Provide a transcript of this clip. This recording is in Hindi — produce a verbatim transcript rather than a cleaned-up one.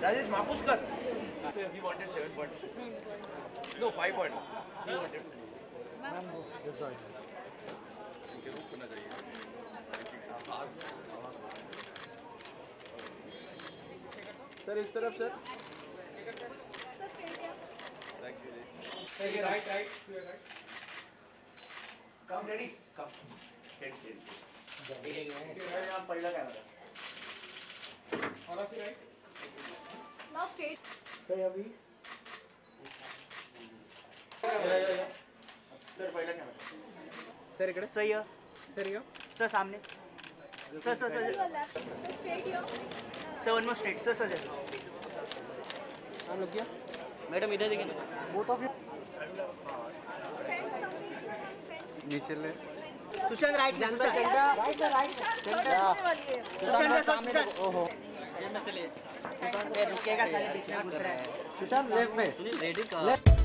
राजेश मापूस कर. He wanted seven points. No, five points. He wanted. Ma'am just join. इनके रूप होना चाहिए. सर इस तरफ sir. Thank you. Take it right, right, to your right. Come ready. Come. Head, head. आप पहिला camera. All of you right. Now straight. Sir अभी. सर पहिला कैमरा. सर इकडे. सही है. सर यो. सर सामने. Sir sir sir. Your left. So straight here. Sir one more straight. Sir sir. नाम लोग क्या? मैडम इधर देखिए. Both of you. नीचे ले. सुशांत राइट. Right, right. करने वाली है. सुशांत सामने. ओहो. में से ले. रुकेगा साले बीच में घुस रहा है. सुशांत लेफ्ट में. रेडी कर.